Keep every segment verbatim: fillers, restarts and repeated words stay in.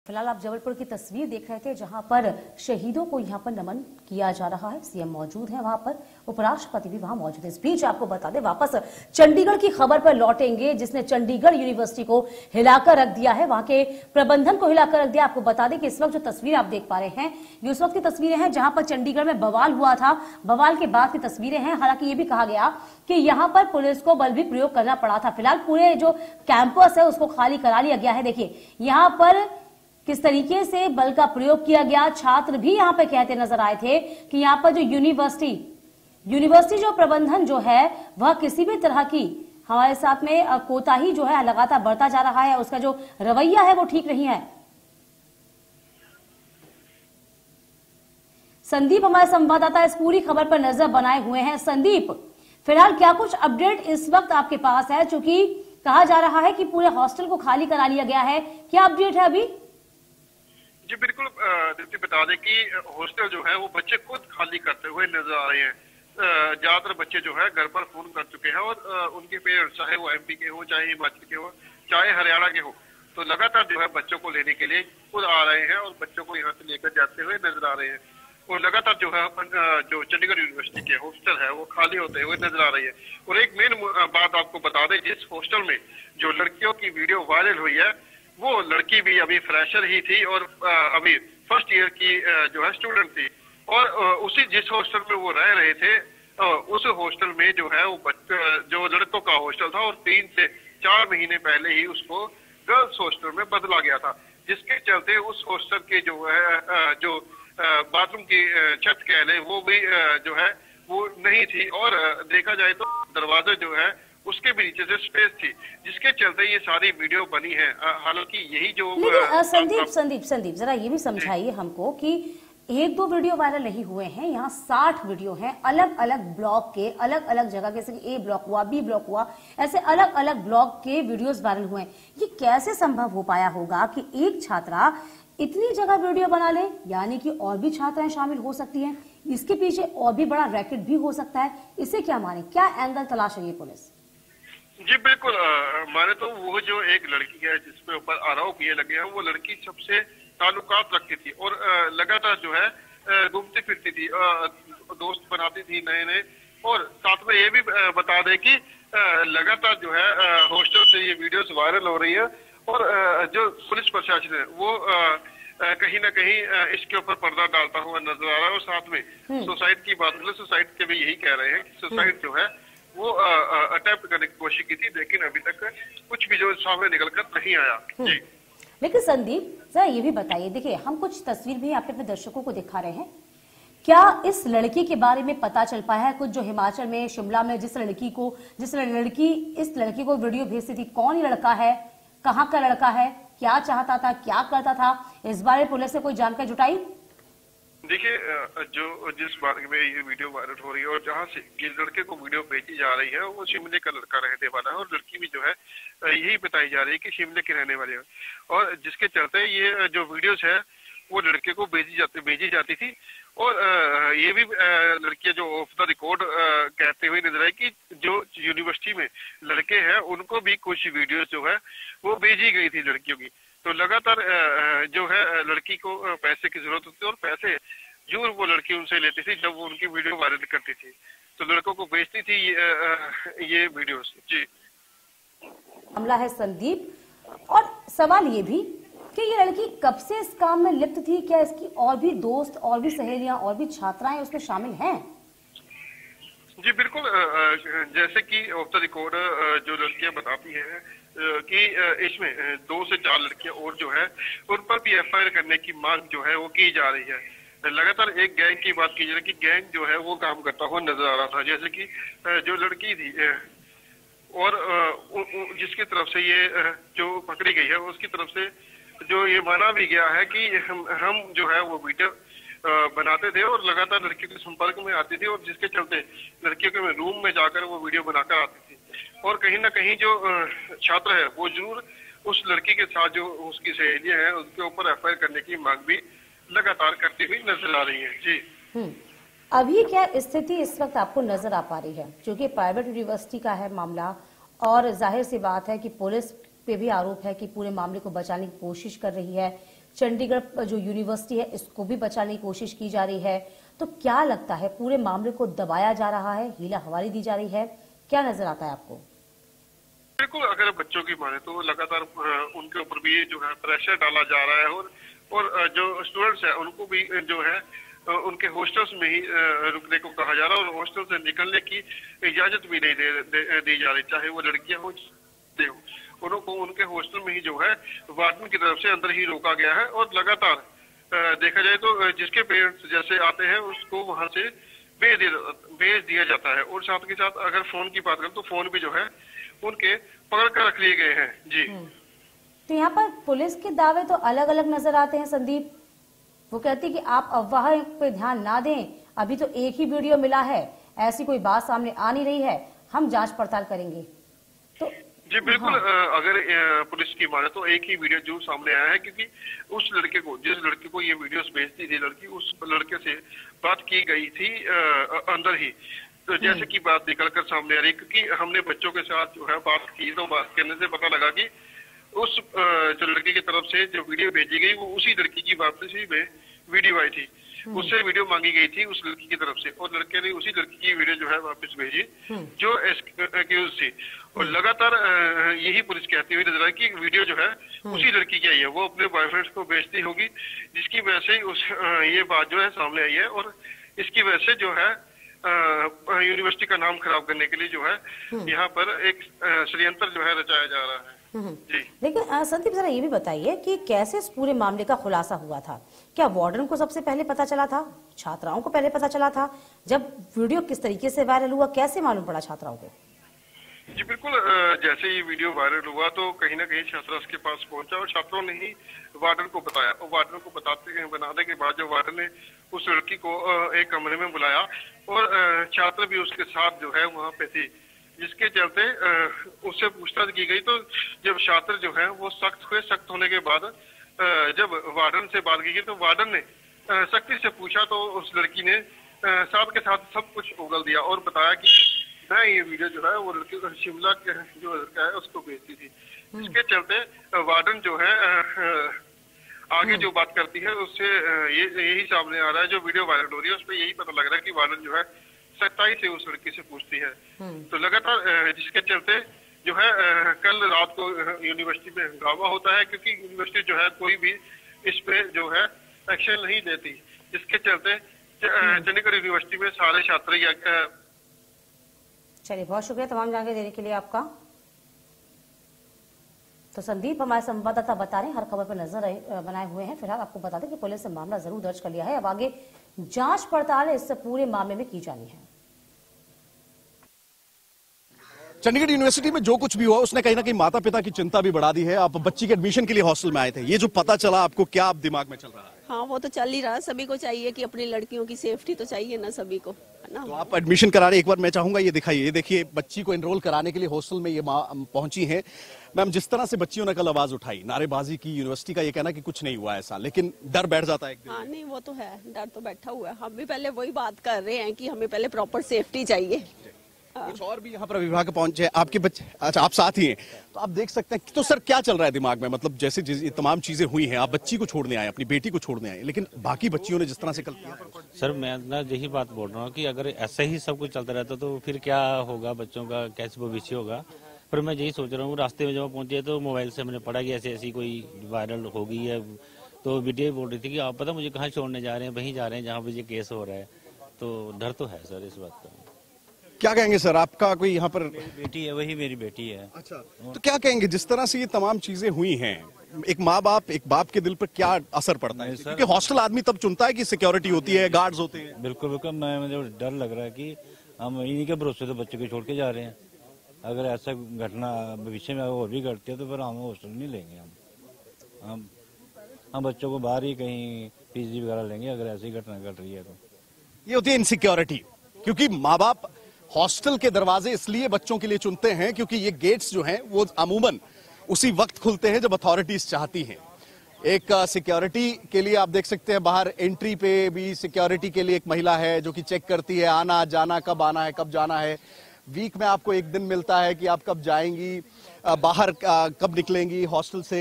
फिलहाल आप जबलपुर की तस्वीर देख रहे थे, जहां पर शहीदों को यहां पर नमन किया जा रहा है। सीएम मौजूद हैं वहां पर, उपराष्ट्रपति भी वहां मौजूद है। इस बीच आपको बता दें, वापस चंडीगढ़ की खबर पर लौटेंगे, जिसने चंडीगढ़ यूनिवर्सिटी को हिलाकर रख दिया है, वहां के प्रबंधन को हिलाकर रख दिया। आपको बता दें कि इस वक्त जो तस्वीर आप देख पा रहे हैं, ये उस वक्त की तस्वीरें हैं जहां पर चंडीगढ़ में बवाल हुआ था। बवाल के बाद की तस्वीरें हैं। हालांकि ये भी कहा गया कि यहां पर पुलिस को बल भी प्रयोग करना पड़ा था। फिलहाल पूरे जो कैंपस है उसको खाली करा लिया गया है। देखिए यहां पर किस तरीके से बल का प्रयोग किया गया। छात्र भी यहां पे कहते नजर आए थे कि यहां पर जो यूनिवर्सिटी यूनिवर्सिटी जो प्रबंधन जो है वह किसी भी तरह की हमारे साथ में कोताही जो है लगातार बढ़ता जा रहा है, उसका जो रवैया है वो ठीक नहीं है। संदीप हमारे संवाददाता इस पूरी खबर पर नजर बनाए हुए हैं। संदीप, फिलहाल क्या कुछ अपडेट इस वक्त आपके पास है, चूंकि कहा जा रहा है कि पूरे हॉस्टल को खाली करा लिया गया है, क्या अपडेट है अभी? जी बिल्कुल, दीप्ति बता दें कि हॉस्टल जो है वो बच्चे खुद खाली करते हुए नजर आ रहे हैं। ज्यादातर बच्चे जो है घर पर फोन कर चुके हैं और उनके पेरेंट्स, चाहे वो एमपी के हो, चाहे हिमाचल के हो, चाहे हरियाणा के हो, तो लगातार जो है बच्चों को लेने के लिए खुद आ रहे हैं और बच्चों को यहाँ से लेकर जाते हुए नजर आ रहे हैं। और लगातार जो है जो चंडीगढ़ यूनिवर्सिटी के हॉस्टल है वो खाली होते हुए नजर आ रही है। और एक मेन बात आपको बता दें, जिस हॉस्टल में जो लड़कियों की वीडियो वायरल हुई है वो लड़की भी अभी फ्रेशर ही थी और अभी फर्स्ट ईयर की जो है स्टूडेंट थी। और उसी जिस हॉस्टल में वो रह रहे थे उस हॉस्टल में जो है वो जो लड़कों का हॉस्टल था और तीन से चार महीने पहले ही उसको गर्ल्स हॉस्टल में बदला गया था, जिसके चलते उस हॉस्टल के जो है जो बाथरूम की छत कह लें वो भी जो है वो नहीं थी। और देखा जाए तो दरवाजा जो है उसके भी नीचे से स्पेस थी, जिसके चलते ये सारी वीडियो बनी है। हालांकि यही जो लेकिन संदीप संदीप संदीप जरा ये भी समझाइए हमको कि एक दो वीडियो वायरल नहीं हुए हैं, यहाँ साठ वीडियो हैं अलग अलग ब्लॉक के, अलग अलग जगह, जैसे कि ए ब्लॉक हुआ, बी ब्लॉक हुआ, ऐसे अलग अलग ब्लॉक के वीडियोस वायरल हुए हैं। ये कैसे संभव हो पाया होगा कि एक छात्रा इतनी जगह वीडियो बना ले, यानी कि और भी छात्राएं शामिल हो सकती हैं, इसके पीछे और भी बड़ा रैकेट भी हो सकता है। इसे क्या माने, क्या एंगल तलाश है ये पुलिस? जी बिल्कुल, माने तो वो जो एक लड़की है जिसपे ऊपर आरोप ये लगे हैं, वो लड़की सबसे ताल्लुकात रखती थी और लगातार जो है घूमती फिरती थी, दोस्त बनाती थी नए नए। और साथ में ये भी बता दें कि लगातार जो है हॉस्टल से ये वीडियोस वायरल हो रही है और जो पुलिस प्रशासन है वो कहीं ना कहीं इसके ऊपर पर्दा डालता हुआ नजर आ रहा है। और साथ में सोसाइटी की बात करें, सोसाइटी के भी यही कह रहे हैं कि सोसाइटी जो है वो अटेम्प्ट करने की कोशिश की थी, लेकिन अभी तक कुछ भी जो सामने निकल कर नहीं आया। जी लेकिन संदीप जरा ये भी बताइए, देखिए हम कुछ तस्वीर भी आपके अपने दर्शकों को दिखा रहे हैं, क्या इस लड़की के बारे में पता चल पाया है कुछ, जो हिमाचल में शिमला में जिस लड़की को जिस लड़की इस लड़की को वीडियो भेजती थी, कौन ये लड़का है, कहाँ का लड़का है, क्या चाहता था, क्या करता था, इस बारे में पुलिस ने कोई जानकारी जुटाई? देखिए, जो जिस बारे में ये वीडियो वायरल हो रही है और जहाँ से जिस लड़के को वीडियो भेजी जा रही है वो शिमले का लड़का रहने वाला है और लड़की भी जो है यही बताई जा रही है कि शिमले के रहने वाले हैं। और जिसके चलते ये जो वीडियोस है वो लड़के को भेजी जाती भेजी जाती थी। और ये भी लड़कियां जो ऑफ द रिकॉर्ड कहते हुए नजर आई कि जो यूनिवर्सिटी में लड़के हैं उनको भी कुछ वीडियोस जो है वो भेजी गई थी लड़कियों की। तो लगातार जो है लड़की को पैसे की जरूरत होती थी और पैसे जरूर वो लड़की उनसे लेती थी जब वो उनकी वीडियो वायरल करती थी, तो लड़कों को भेजती थी ये, ये वीडियोस। जी मामला है संदीप, और सवाल ये भी कि ये लड़की कब से इस काम में लिप्त थी, क्या इसकी और भी दोस्त और भी सहेलियां और भी छात्राएं उसमें शामिल हैं? जी बिल्कुल, जैसे कि ऑफ द रिकॉर्ड जो लड़कियां बताती हैं कि इसमें दो से चार लड़कियां और जो है उन पर भी एफ आई आर करने की मांग जो है वो की जा रही है। लगातार एक गैंग की बात की जा रही है कि गैंग जो है वो काम करता हुआ नजर आ रहा था, जैसे कि जो लड़की थी और जिसकी तरफ से ये जो पकड़ी गई है उसकी तरफ से जो ये माना भी गया है कि हम, हम जो है वो वीडियो बनाते थे और लगातार लड़कियों के संपर्क में आती थी और जिसके चलते लड़कियों के रूम में जाकर वो वीडियो बनाकर आती थी। और कहीं ना कहीं जो छात्र है वो जरूर उस लड़की के साथ जो उसकी सहेलियां हैं उसके ऊपर एफ आई आर करने की मांग भी लगातार करती हुई नजर आ रही है। जी अभी क्या स्थिति इस वक्त आपको नजर आ पा रही है, क्योंकि प्राइवेट यूनिवर्सिटी का है मामला और जाहिर सी बात है कि पुलिस पे भी आरोप है कि पूरे मामले को बचाने की कोशिश कर रही है, चंडीगढ़ जो यूनिवर्सिटी है इसको भी बचाने की कोशिश की जा रही है। तो क्या लगता है, पूरे मामले को दबाया जा रहा है, हीला हवारी दी जा रही है, क्या नजर आता है आपको? बिल्कुल, अगर बच्चों की माने तो लगातार उनके ऊपर भी जो है प्रेशर डाला जा रहा है और और जो स्टूडेंट्स है उनको भी जो है उनके हॉस्टल्स में ही रुकने को कहा जा रहा है और हॉस्टल से निकलने की इजाजत भी नहीं दे, दे, दी जा रही, चाहे वो लड़कियां हो उनको उनके हॉस्टल में ही जो है वार्डन की तरफ से अंदर ही रोका गया है। और लगातार देखा जाए तो जिसके पेरेंट्स जैसे आते हैं उसको वहां से भेज दिया भेज दिया जाता है। और साथ के साथ अगर फोन की बात करें तो फोन भी जो है उनके पकड़ कर रख लिए गए हैं। जी, तो यहाँ पर पुलिस के दावे तो अलग अलग नजर आते हैं संदीप। वो कहती है कि आप अफवाह पे ध्यान ना दें, अभी तो एक ही वीडियो मिला है, ऐसी कोई बात सामने आ नहीं रही है, हम जांच पड़ताल करेंगे। तो जी बिल्कुल, हाँ। अगर पुलिस की माने तो एक ही वीडियो जो सामने आया है, क्योंकि उस लड़के को जिस लड़के को ये वीडियोस भेजती थी लड़की, उस लड़के से बात की गई थी अंदर ही। तो जैसे की बात निकलकर सामने आ रही, क्योंकि हमने बच्चों के साथ जो है बात की तो बात करने से पता लगा कि उस जो लड़के की तरफ से जो वीडियो भेजी गई वो उसी लड़की की वापसी में वीडियो आई थी, उससे वीडियो मांगी गई थी उस लड़की की तरफ से और लड़के ने उसी लड़की की वीडियो जो है वापस भेजी जो एक्यूज थी। और लगातार यही पुलिस कहती हुई नजर आई कि वीडियो जो है उसी लड़की की आई है, वो अपने बॉयफ्रेंड को भेजती होगी, जिसकी वजह से उस ये बात जो है सामने आई है। और इसकी वजह से जो है यूनिवर्सिटी का नाम खराब करने के लिए जो है यहाँ पर एक षड्यंत्र जो है रचाया जा रहा है। जी। लेकिन संदीप जरा ये भी बताइए कि कैसे इस पूरे मामले का खुलासा हुआ था? क्या वार्डन को सबसे पहले पता चला था, छात्राओं को पहले पता चला था? जब वीडियो किस तरीके से वायरल हुआ, कैसे मालूम पड़ा छात्राओं को? जी बिल्कुल, जैसे ये वीडियो वायरल हुआ तो कहीं ना कहीं छात्रा उसके पास पहुंचा और छात्रों ने ही वार्डन को बताया और वार्डन को बताते बनाने के बाद जो वार्डन ने उस लड़की को एक कमरे में बुलाया और छात्र भी उसके साथ जो है वहाँ पे थी, जिसके चलते उससे पूछताछ की गई। तो जब छात्र जो है वो सख्त हुए, सख्त होने के बाद जब वार्डन से बात की गई तो वार्डन ने सख्ती से पूछा तो उस लड़की ने साथ के साथ सब कुछ उगल दिया और बताया कि मैं ये वीडियो जो है वो लड़की शिमला के जो लड़का है उसको भेजती थी। इसके चलते वार्डन जो है आगे जो बात करती है उससे ये यही सामने आ रहा है, जो वीडियो वायरल हो रही है उस पर यही पता लग रहा है कि वार्डन जो है सख्ताई से उस लड़की से पूछती है। तो लगातार जिसके चलते जो है कल रात को यूनिवर्सिटी में हंगामा होता है, क्योंकि यूनिवर्सिटी जो है कोई भी इस पे जो है एक्शन नहीं देती, जिसके चलते चंडीगढ़ यूनिवर्सिटी में सारे छात्र। चलिए, बहुत शुक्रिया तमाम जानकारी देने के लिए आपका। तो संदीप हमारे संवाददाता बता रहे हैं, हर खबर पर नजर बनाए हुए हैं। फिलहाल आपको बता दें कि पुलिस ने मामला जरूर दर्ज कर लिया है, अब आगे जांच पड़ताल इस पूरे मामले में की जानी है। चंडीगढ़ यूनिवर्सिटी में जो कुछ भी हुआ उसने कहीं ना कहीं माता पिता की चिंता भी बढ़ा दी है। आप बच्ची के एडमिशन के लिए हॉस्टल में आए थे, ये जो पता चला आपको, क्या आप दिमाग में चल रहा है? हाँ, वो तो चल ही रहा है, सभी को चाहिए कि अपनी लड़कियों की सेफ्टी तो चाहिए ना सभी को, है ना। तो आप एडमिशन करा रहे, एक बार मैं चाहूंगा ये दिखाइए, ये देखिए बच्ची को एनरोल कराने के लिए हॉस्टल में ये पहुंची है। मैम, जिस तरह से बच्चियों ने कल आवाज उठाई, नारेबाजी की, यूनिवर्सिटी का ये कहना कि कुछ नहीं हुआ ऐसा, लेकिन डर बैठ जाता है एक दिन। हाँ नहीं, वो तो है, डर तो बैठा हुआ है। हम भी पहले वही बात कर रहे हैं कि हमें पहले प्रॉपर सेफ्टी चाहिए। कुछ और भी यहाँ पर अभिभावक पहुंचे, आपके बच्चे, अच्छा आप साथ ही हैं, तो आप देख सकते हैं। तो सर क्या चल रहा है दिमाग में, मतलब जैसे ये तमाम चीजें हुई हैं, आप बच्ची को छोड़ने आए, अपनी बेटी को छोड़ने आए, लेकिन बाकी बच्चियों ने जिस तरह से कल किया। सर मैं ना यही बात बोल रहा हूँ कि अगर ऐसे ही सब कुछ चलता रहता तो फिर क्या होगा, बच्चों का कैसे भविष्य होगा। पर मैं यही सोच रहा हूँ, रास्ते में जब पहुंचे तो मोबाइल से मैंने पढ़ा कि ऐसी ऐसी कोई वायरल हो गई है, तो वीडियो बोल रही थी कि आप पता मुझे कहाँ छोड़ने जा रहे हैं, वहीं जा रहे हैं जहाँ पे ये केस हो रहा है। तो डर तो है सर इस बात का। क्या कहेंगे सर, आपका कोई यहाँ पर बेटी है, वही मेरी बेटी है। अच्छा, तो क्या कहेंगे जिस तरह से ये तमाम चीजें हुई हैं, एक माँ बाप एक बाप के दिल पर क्या असर पड़ता है? क्योंकि हॉस्टल आदमी तब चुनता है कि सिक्योरिटी होती है, गार्ड्स होते हैं। बिल्कुल बिल्कुल, मैं मुझे डर लग रहा है कि हम इन्हीं के भरोसे तो बच्चे को छोड़ के जा रहे हैं। अगर ऐसा घटना भविष्य में और भी घटती है तो फिर हम हॉस्टल नहीं लेंगे। हम हम हम बच्चों को बाहर ही कहीं पीजी वगैरह लेंगे अगर ऐसी घटना घट रही है तो। ये होती है इनसिक्योरिटी, क्योंकि माँ बाप हॉस्टल के दरवाजे इसलिए बच्चों के लिए चुनते हैं क्योंकि ये गेट्स जो हैं वो अमूमन उसी वक्त खुलते हैं जब अथॉरिटीज चाहती हैं। एक सिक्योरिटी के लिए आप देख सकते हैं बाहर एंट्री पे भी सिक्योरिटी के लिए एक महिला है जो कि चेक करती है आना जाना, कब आना है कब जाना है। वीक में आपको एक दिन मिलता है कि आप कब जाएंगी, बाहर कब निकलेंगी हॉस्टल से।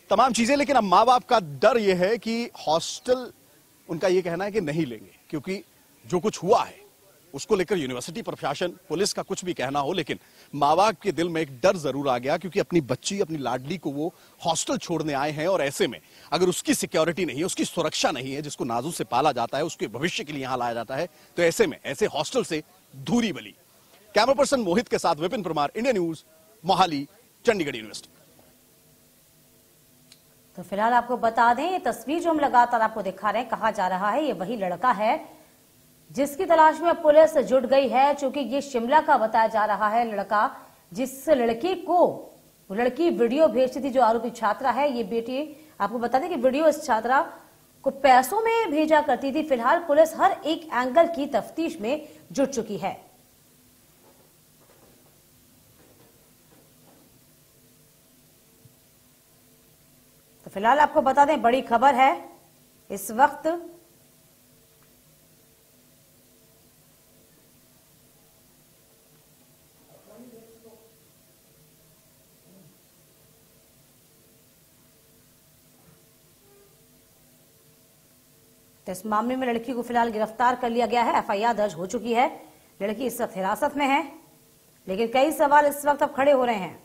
तमाम चीजें। लेकिन अब माँ बाप का डर यह है कि हॉस्टल, उनका यह कहना है कि नहीं लेंगे, क्योंकि जो कुछ हुआ है उसको लेकर यूनिवर्सिटी प्रशासन, पुलिस का कुछ भी कहना हो, लेकिन माँ बाप के दिल में एक डर जरूर आ गया, क्योंकि अपनी बच्ची, अपनी लाडली को वो हॉस्टल छोड़ने आए हैं, और ऐसे में अगर उसकी सिक्योरिटी नहीं है, उसकी सुरक्षा नहीं है, जिसको नाजू से पाला जाता है, उसके भविष्य के लिए यहां लाया जाता है, तो ऐसे में ऐसे हॉस्टल से दूरी बली। कैमरा पर्सन मोहित के साथ Vipin Parmar, India news, Mohali, Chandigarh university. तो फिलहाल आपको बता दें, ये तस्वीर जो हम लगातार आपको दिखा रहे हैं, कहा जा रहा है ये वही लड़का है जिसकी तलाश में पुलिस जुट गई है। चूंकि ये शिमला का बताया जा रहा है लड़का, जिस लड़की को लड़की वीडियो भेजती थी, जो आरोपी छात्रा है, ये बेटी, आपको बता दें कि वीडियो इस छात्रा को पैसों में भेजा करती थी। फिलहाल पुलिस हर एक एंगल की तफ्तीश में जुट चुकी है। तो फिलहाल आपको बता दें, बड़ी खबर है इस वक्त। तो इस मामले में लड़की को फिलहाल गिरफ्तार कर लिया गया है, एफ आई आर दर्ज हो चुकी है। लड़की इस वक्त हिरासत में है, लेकिन कई सवाल इस वक्त अब खड़े हो रहे हैं।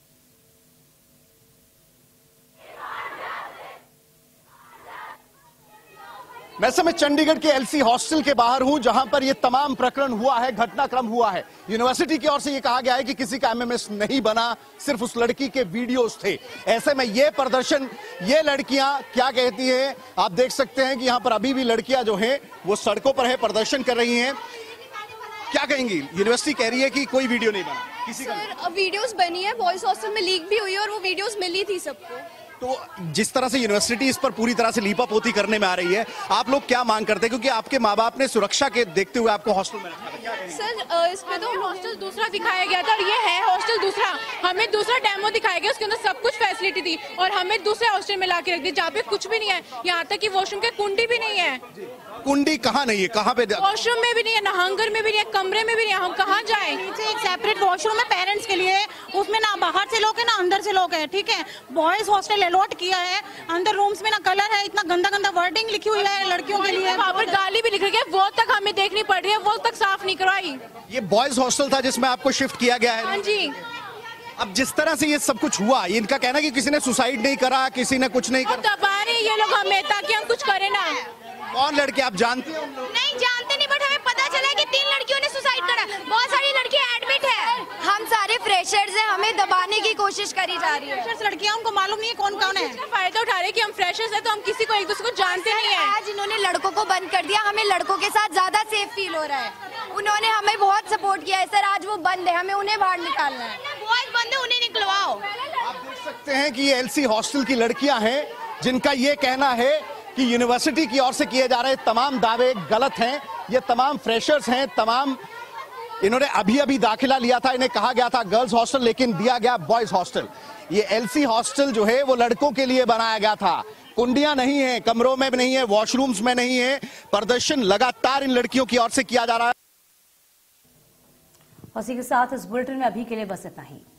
मैं समय चंडीगढ़ के एलसी हॉस्टल के बाहर हूं, जहां पर यह तमाम प्रकरण हुआ है, घटनाक्रम हुआ है। यूनिवर्सिटी की ओर से यह कहा गया है कि किसी का एमएमएस नहीं बना, सिर्फ उस लड़की के वीडियोस थे। ऐसे में यह प्रदर्शन, ये लड़कियां क्या कहती हैं, आप देख सकते हैं कि यहां पर अभी भी लड़कियां जो हैं वो सड़कों पर है, प्रदर्शन कर रही हैं। क्या कहेंगी? यूनिवर्सिटी कह रही है कि कोई वीडियो नहीं बना, किसी का सर वीडियोस बनी है, बॉयज हॉस्टल में लीक भी हुई है और वो वीडियोस मिली थी सबको। तो जिस तरह से यूनिवर्सिटी इस पर पूरी तरह से लीपापोती करने में आ रही है, आप लोग क्या मांग करते हैं? क्योंकि आपके माँ बाप ने सुरक्षा के देखते हुए आपको हॉस्टल में रखा है। सर इस पे तो हॉस्टल दूसरा दिखाया गया था और ये है हॉस्टल दूसरा। हमें दूसरा डेमो दिखाया गया, उसके अंदर सब कुछ फैसिलिटी थी, और हमें दूसरे हॉस्टल में लाके रख दिया जहाँ पे कुछ भी नहीं है। यहाँ तक कि वॉशरूम के कुंडी भी नहीं है। कुंडी कहाँ नहीं है? कहाँ पे? वॉशरूम में भी नहीं है, नहांगर में भी नहीं है, कमरे में भी नहीं है। हम कहाँ जाएं? नीचे एक सेपरेट वॉशरूम है पेरेंट्स के लिए, उसमें ना बाहर से लोग है ना अंदर से लोग है। ठीक है, बॉयज हॉस्टल अलॉट किया है, अंदर रूम्स में ना कलर है, इतना गंदा गंदा वर्डिंग लिखी हुई है लड़कियों के लिए, वहाँ पर गाली भी लिख रही है, वो तक हमें देखनी पड़ रही है, वो तक साफ नहीं करवाई। ये बॉयज हॉस्टल था जिसमें आपको शिफ्ट किया गया है? हाँ जी। अब जिस तरह से ये सब कुछ हुआ, ये इनका कहना है कि किसी ने सुसाइड नहीं करा, किसी ने कुछ नहीं करा। दबा रहे ये लोग हमें ताकि हम कुछ करें ना। कौन लड़के आप जानते हैं? नहीं जानते नहीं, बट हमें पता चला कि तीन लड़कियों ने सुसाइड करा, बहुत सारी लड़कियां एडमिट है। हम सारे फ्रेशर्स हैं, हमें दबाने की कोशिश करी जा रही है। फ्रेशर्स लड़कियां, हमको मालूम नहीं है कौन कौन है। फायदा उठा रहे हैं कि हम फ्रेशर्स हैं, तो हम किसी को एक दूसरे को जानते नहीं है। आज इन्होंने लड़कों को बंद कर दिया, हमें लड़कों के साथ ज्यादा सेफ फील हो रहा है। उन्होंने हमें बहुत सपोर्ट किया है सर, आज वो बंद है, हमें उन्हें बाहर निकालना है। बॉयज बंद है, उन्हें निकलवाओ। आप देख सकते हैं कि ये एलसी हॉस्टल की लड़कियां हैं, जिनका ये कहना है कि यूनिवर्सिटी की ओर से किए जा रहे तमाम दावे गलत हैं। ये तमाम फ्रेशर्स हैं, तमाम इन्होंने अभी अभी दाखिला लिया था, इन्हें कहा गया था गर्ल्स हॉस्टल, लेकिन दिया गया बॉयज हॉस्टल। ये एलसी हॉस्टल जो है वो लड़कों के लिए बनाया गया था। कुंडियां नहीं है, कमरों में भी नहीं है, वॉशरूम्स में नहीं है। प्रदर्शन लगातार इन लड़कियों की ओर से किया जा रहा है। और इसी के साथ इस बुलेटिन में अभी के लिए बस इतना ही।